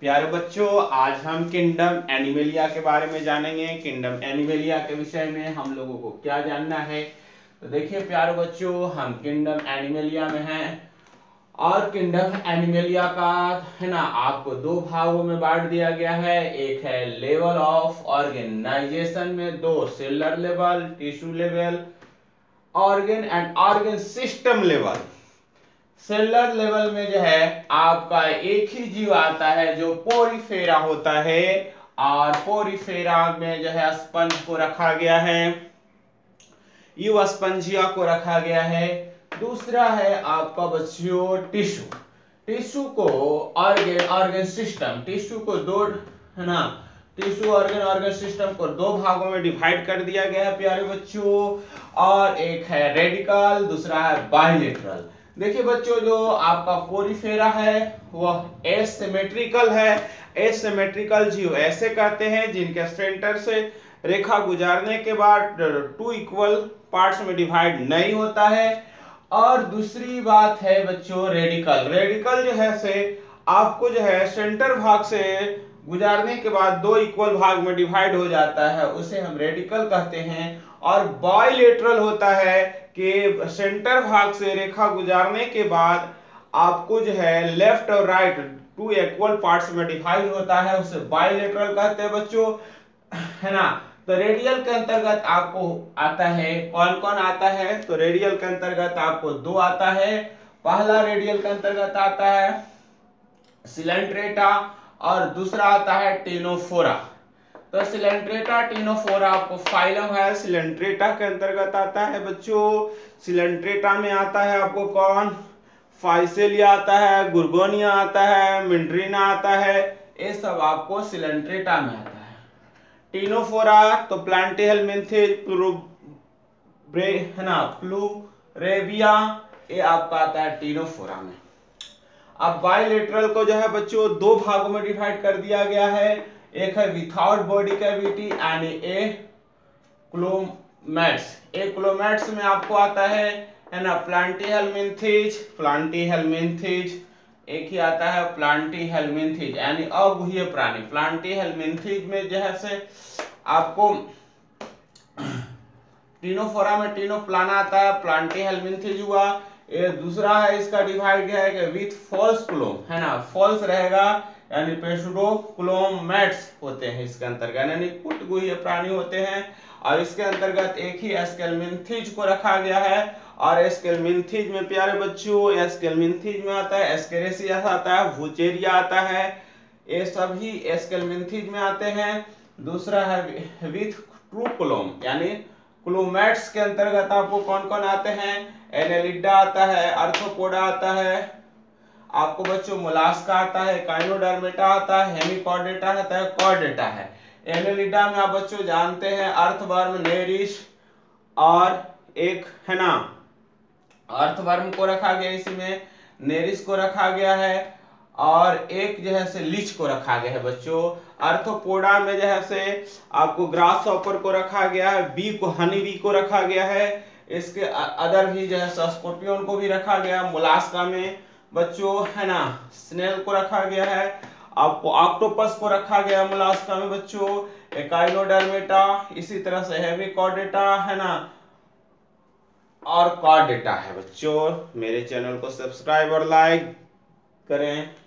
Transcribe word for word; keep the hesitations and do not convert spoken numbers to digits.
प्यारे बच्चों, आज हम किंगडम एनिमलिया के बारे में जानेंगे। किंगडम एनिमलिया के विषय में हम लोगों को क्या जानना है, तो देखिए प्यारे बच्चों, हम किंगडम एनिमलिया में हैं और किंगडम एनिमलिया का है ना आपको दो भागों में बांट दिया गया है। एक है लेवल ऑफ ऑर्गेनाइजेशन में, दो cellular level, tissue level, organ and organ system level. Cellular level में जो है आपका एक ही जीव आता है जो पोरीफेरा होता है, और पोरीफेरा में जो है स्पंज को रखा गया है, यू स्पंजिया को रखा गया है। दूसरा है आपका बच्चों टिश्यू। टिश्यू को ऑर्गन ऑर्गन सिस्टम, टिश्यू को दो है ना टिश्यू ऑर्गन ऑर्गन सिस्टम को दो भागों में डिवाइड कर दिया गया है प्यारे बच्चों, और एक है रेडिकल, दूसरा है बायलेटरल। देखिए बच्चों, जो आपका पोरीफेरा है वह एसिमेट्रिकल है। एसिमेट्रिकल जीव ऐसे कहते हैं जिनके सेंटर से रेखा गुजारने के बाद टू इक्वल पार्ट्स में डिवाइड नहीं होता है। और दूसरी बात है बच्चों रेडिकल। रेडिकल जो है से आपको जो है सेंटर भाग से गुजारने के बाद दो इक्वल भाग में डिवाइड हो जाता है, उसे हम रेडिकल कहते हैं। और बायलेटरल होता है कि सेंटर भाग से रेखा गुजारने के बाद आपको जो है लेफ्ट और राइट टू इक्वल पार्ट्स में डिवाइड होता है, उसे बायलेटरल कहते हैं बच्चों, है ना। तो रेडियल के अंतर्गत आपको आता है, कौन कौन आता है, तो रेडियल के अंतर्गत आपको दो आता है। पहला रेडियल के अंतर्गत आता है सिलेंट्रेटा और दूसरा आता है टेनोफोरा। तो सिलेंट्रेटा टेनोफोरा आपको फाइलम है, सिलेंट्रेटा के अंतर्गत आता है बच्चों। सिलेंट्रेटा में आता है आपको कौन, फाइसेलिया आता है, गुर्गोनिया आता है, मिंड्रीना आता है, ये सब आपको सिलेंट्रेटा में आता है। टेनोफोरा तो प्लांटेहेलमिंथेज, प्लूब्रे है ना प्लूरेबिया, ये आपका आता है टेनोफोरा में। अब बायलेटरल को जो है बच्चों दो भागों में डिवाइड कर दिया गया है। एक है without body cavity and acoelomates. Acoelomates में आपको आता है है ना प्लांटेहेलमिंथेज, प्लांटेहेलमिंथेज एक ही आता है प्लांटेहेलमिंथेज यानी अगुह्य प्राणी। प्लांटेहेलमिंथेज में जो है से आपको टेनोफोरा में टेनोप्लाना आता है, प्लांटेहेलमिंथेज हुआ। ये दूसरा है इसका डिवाइड है कि विथ फॉल्स क्लोम, है ना फॉल्स रहेगा यानी पेसुडोक्लोमेट्स होते हैं इसके अंतर्गत, यानी कुटगुह्य प्राणी होते हैं। और इसके अंतर्गत एक ही एस्केलमिंथेज को रखा गया है। और एस्केलमिंथेज में प्यारे बच्चों एस्केलमिंथेज में आता है एस्केरेसिया आता है, वुचेरिया आता है, ये सभी एस्केलमिंथेज में आते हैं। दूसरा है विथ ट्रू क्लोम यानी क्लोमेट्स के अंतर्गत आपको कौन कौन आते हैं, एनेलिडा आता है, आर्थ्रोपोडा आता है, आपको बच्चों मोलास्का आता है, काइनोडर्मेटा आता है, हेमिकॉर्डेटा आता है, कॉर्डेटा है। एनेलिडा में आप बच्चों जानते हैं अर्थवर्म, नेरिस और एक है ना अर्थवर्म को रखा गया, इसमें नेरिस को रखा गया है, और एक जो है से लीच को रखा गया है बच्चों। आर्थ्रोपोडा में जो है से आपको ग्रास हॉपर को रखा गया है, बी को हनी बी को रखा गया है, इसके अदर भी जो है स्कॉर्पियन को भी रखा गया। मोलास्का में बच्चों है ना स्नेल को रखा गया है, आपको ऑक्टोपस को रखा गया मोलास्का में बच्चों, एकाइनोडर्मेटा, इसी तरह से हेमिकॉर्डेटा है ना और कॉर्डेटा है बच्चों। मेरे चैनल को सब्सक्राइब और लाइक करें।